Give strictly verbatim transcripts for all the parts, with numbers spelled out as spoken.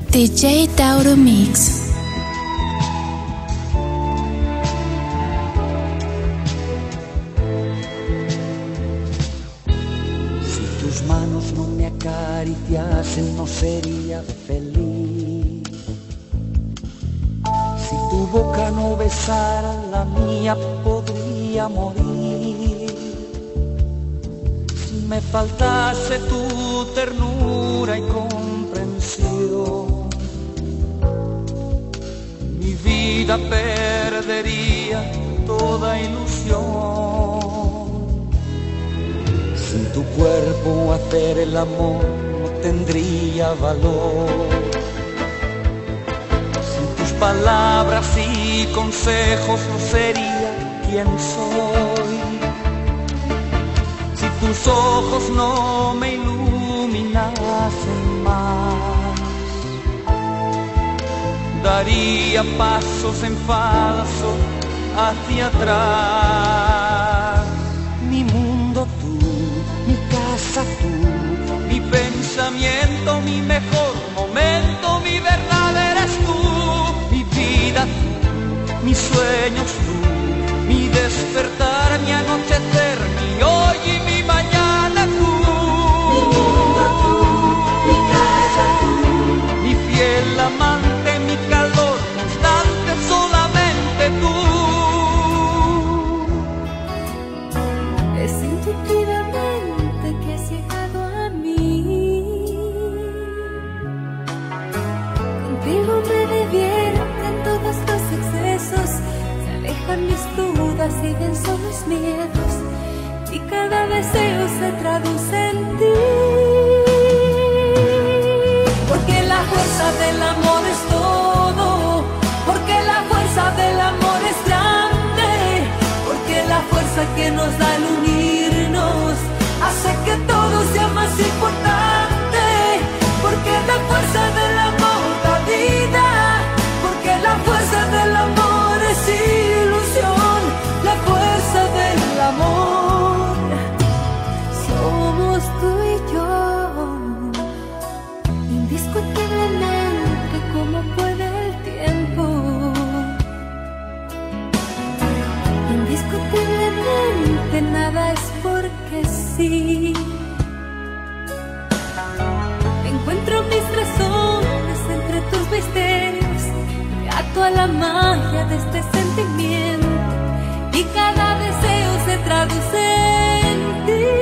D J Tauro Mix. Si tus manos no me acariciasen, no sería feliz. Si tu boca no besara la mía, podría morir. Si me faltase tu ternura y comprensión, mi vida perdería toda ilusión. Sin tu cuerpo hacer el amor no tendría valor. Sin tus palabras y consejos no sería quien soy. Si tus ojos no me iluminasen más, daría pasos en falso hacia atrás. Mi mundo tú, mi casa tú, mi pensamiento, mi mejor momento, mi verdad eres tú, mi vida tú, mis sueños tú, mi despertar, mi anochecer, mi hoy y mi mañana tú. Mi mundo tú, mi casa tú, mi fiel amante, mi calor constante, solamente tú. Es intuitivamente que has llegado a mí. Contigo me divierten todos los excesos, se alejan mis dudas y venzo los miedos, y cada deseo se traduce en ti. Porque la fuerza del amor es todo, porque la fuerza del amor es grande, porque la fuerza que nos da el unirnos hace que todo sea más importante, porque la fuerza del amor da vida, porque la fuerza del amor es ilusión, la fuerza del amor somos tú y yo. Indiscutiblemente como puede el tiempo, indiscutiblemente nada es porque sí. Encuentro mis razones entre tus misterios, me ato a la magia de este sentimiento, y cada deseo se traduce en ti.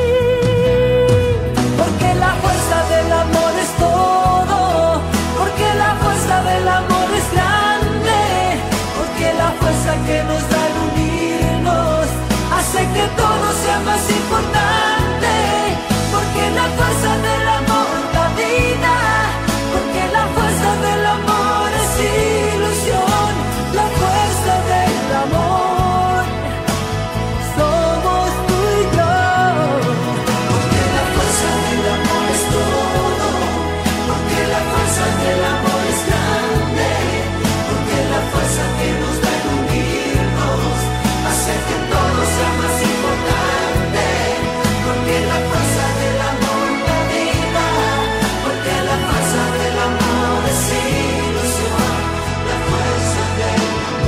Porque la fuerza del amor es todo, porque la fuerza del amor es grande, porque la fuerza que nos da el unirnos hace que todo sea más importante, porque la fuerza del amor da vida, porque la fuerza del amor es ilusión, la fuerza del amor somos tú y yo. Porque la fuerza del amor es todo, porque la fuerza del amor es grande, porque la fuerza que nos da el unirnos hace que todo sea más importante, porque la fuerza del amor da vida, porque la fuerza del amor es ilusión, la fuerza del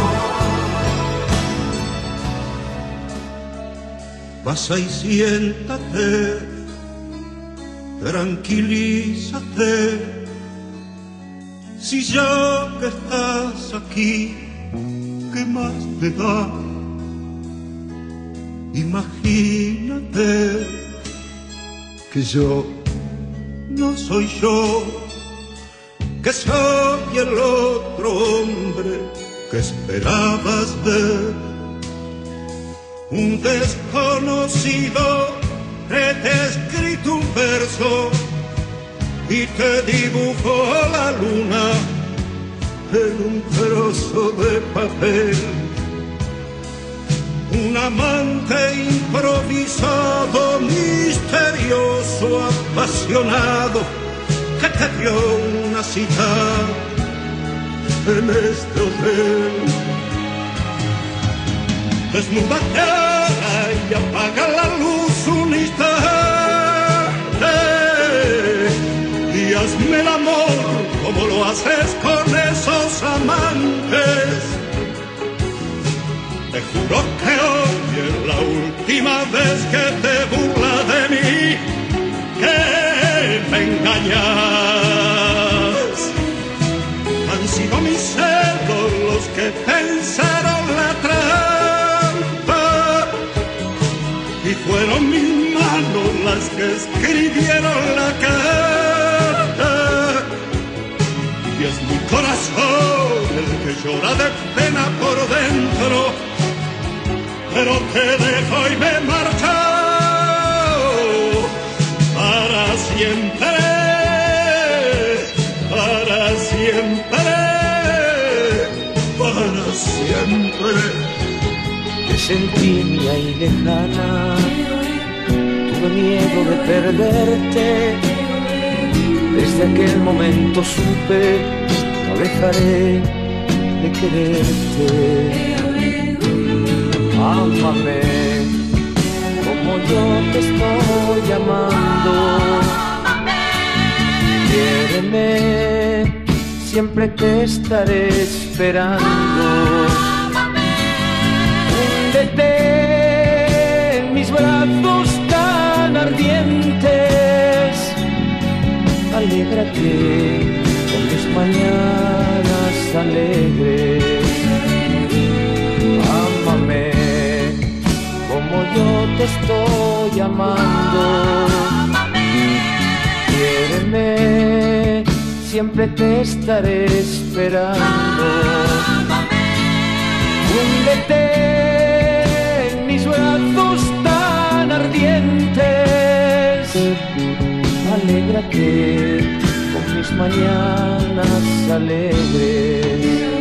amor. Pasa y siéntate, tranquilízate, si ya que estás aquí, ¿qué más te da? Imagínate que yo no soy yo, que soy el otro hombre que esperabas ver, un desconocido que te ha escrito un verso y te dibujó la luna en un trozo de papel. Un amante improvisado, misterioso, apasionado, que te dio una cita en este hotel. Desnúdate y apaga la luz un instante y hazme el amor como lo última vez que te burla de mí, que me engañas. Han sido mis celos los que pensaron la trampa y fueron mis manos las que escribieron la carta. Y es mi corazón el que llora de pena por dentro, pero te dejo y me marcho para siempre, para siempre, para siempre. Te sentí mía y lejana, tuve miedo de perderte. Desde aquel momento supe, no dejaré de quererte. Ámame como yo te estoy amando. Quiéreme, siempre te estaré esperando. Húndete en mis brazos tan ardientes. Alégrate con mis mañanas alegres. Ámame como yo te estoy amando. Quiéreme, siempre te estaré esperando. Húndete en mis brazos tan ardientes. Alégrate con mis mañanas alegres.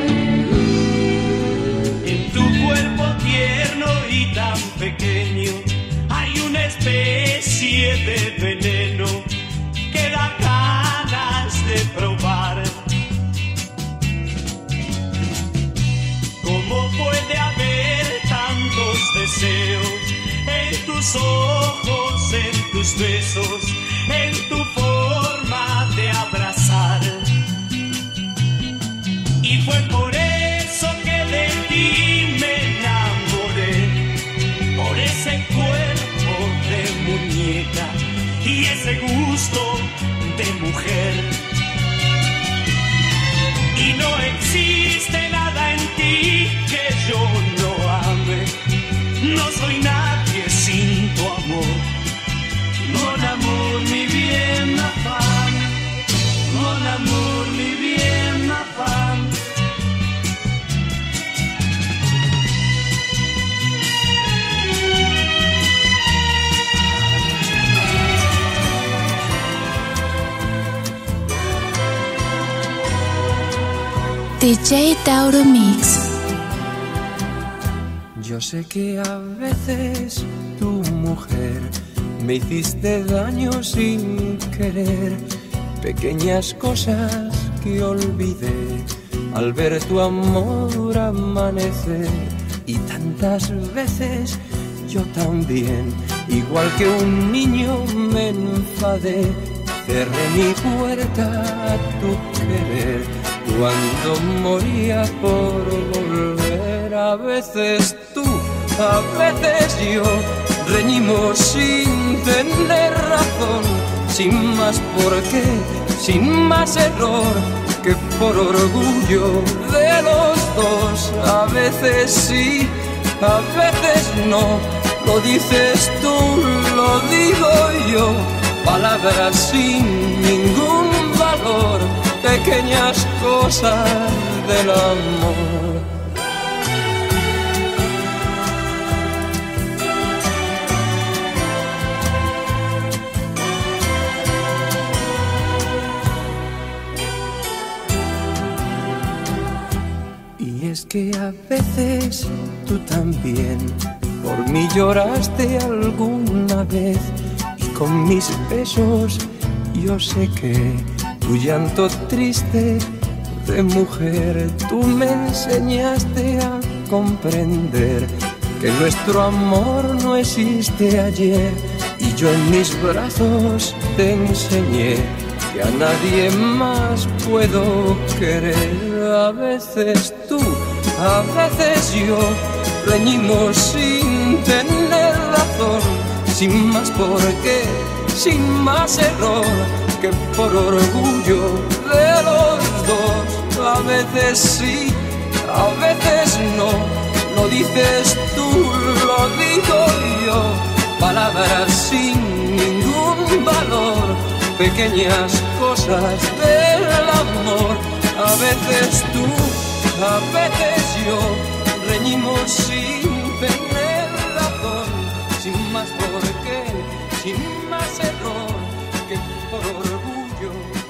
En tu cuerpo tierno y tan pequeño hay una especie de veneno que da ganas de probar. ¿Cómo puede haber tantos deseos en tus ojos, en tus besos, en tu forma de abrazar? Y fue por eso que de ti me enamoré, por ese cuerpo de muñeca y ese gusto de mujer. Y no existe nada en ti que yo no ame, no soy nadie sin tu amor. Mon amour, mi bien, ma femme. Mon amour, mi bien, ma femme. D J Tauro Mix. Yo sé que a veces tu mujer me hiciste daño sin querer, pequeñas cosas que olvidé al ver tu amor amanecer. Y tantas veces yo también, igual que un niño, me enfadé, cerré mi puerta a tu querer cuando moría por volver. A veces tú, a veces yo, reñimos sin tener razón, sin más por qué, sin más error que por orgullo de los dos. A veces sí, a veces no, lo dices tú, lo digo yo, palabras sin ningún valor, pequeñas cosas del amor. Es que a veces tú también por mí lloraste alguna vez, y con mis besos yo sé que tu llanto triste de mujer tú me enseñaste a comprender que nuestro amor no existe ayer, y yo en mis brazos te enseñé que a nadie más puedo querer. A veces tú, a veces yo, reñimos sin tener razón, sin más por qué, sin más error, que por orgullo de los dos. A veces sí, a veces no, lo dices tú, lo digo yo, palabras sin ningún valor, pequeñas cosas del amor. A veces tú, a veces yo, reñimos sin tener razón, sin más por qué, sin más error, que por orgullo